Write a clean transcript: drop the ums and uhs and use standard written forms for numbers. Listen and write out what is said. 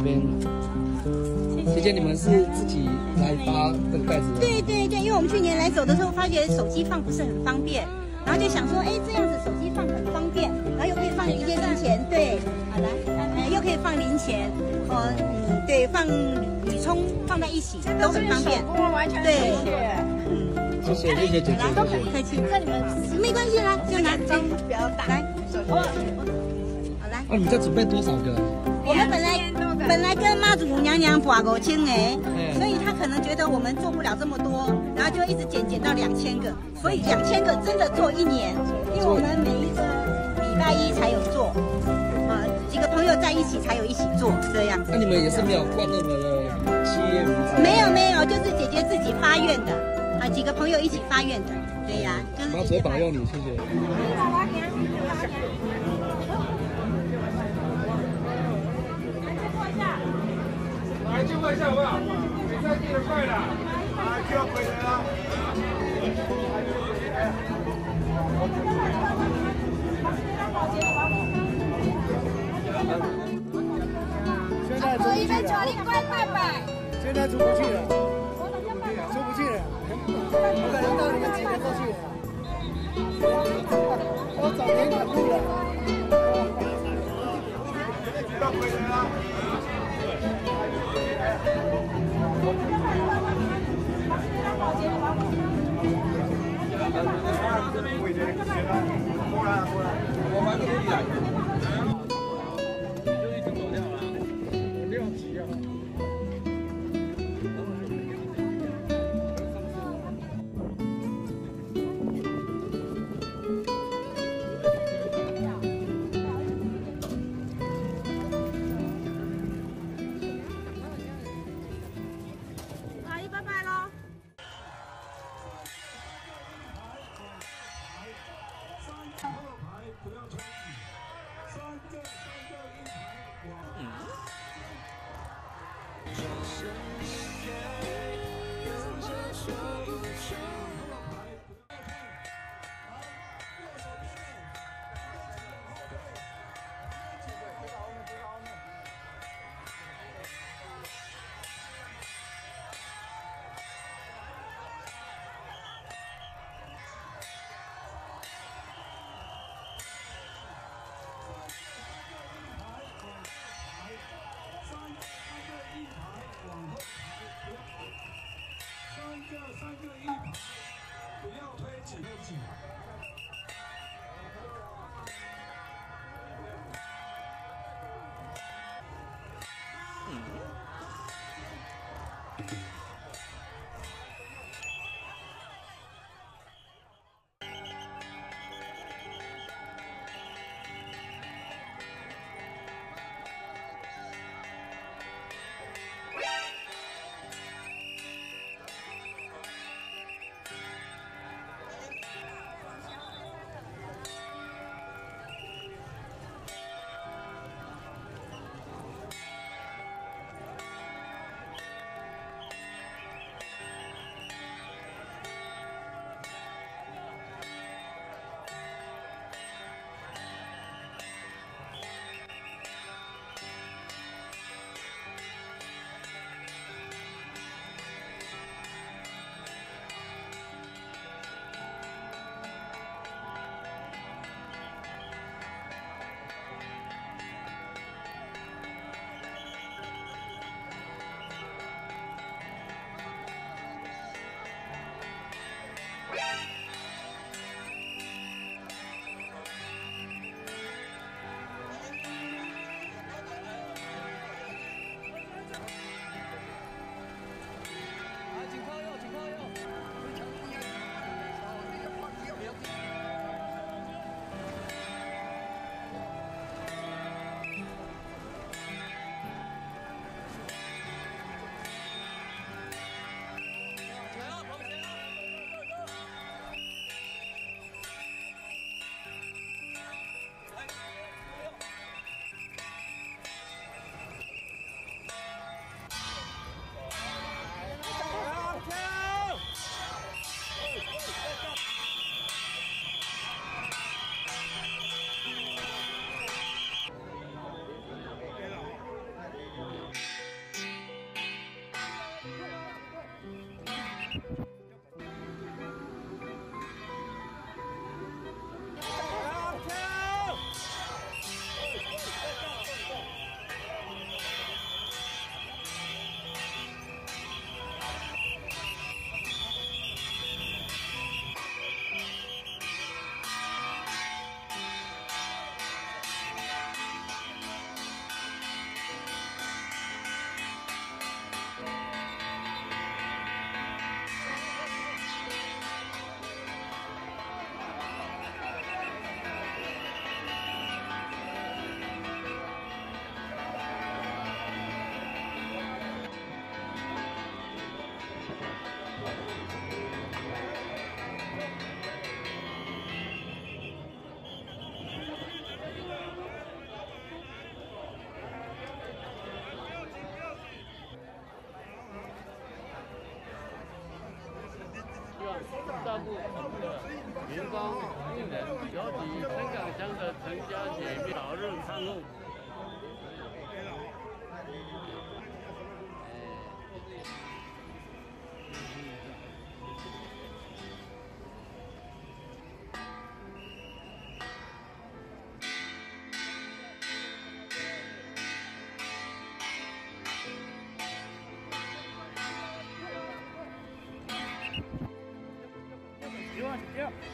边。姐姐，你们是自己来发这个盖子的？ 对对对，因为我们去年来走的时候，发觉手机放不是很方便，然后就想说，哎，这样子手机放很方便，然后又可以放一些零钱，对，好来，又可以放零钱，对，放铝充放在一起都很方便，对， 谢谢姐姐， 都很客气，那你们没关系啦，就拿张不要打，来，好来。 你们在准备多少个？ 我们本来跟妈祖娘娘拔5000个，所以他可能觉得我们做不了这么多，然后就一直减到2000个，所以2000个真的做1年，因为我们每一个礼拜一才有做，几个朋友在一起才有一起做这样。 那你们也是没有冠任何的企业名字？ 没有，就是姐姐自己发愿的，几个朋友一起发愿的，对呀，就是妈祖保佑你，谢谢。 来就快一下好不好？比赛进得快了，来就要回来了。 现在出不去了，现在出不去了，出不去了。我可能到你们几年过去了，我早点赶路了。 要回来了。我蛮可以来。 照顾民工、病人，尤其深港乡的陈家姐早日康复。 1万，2。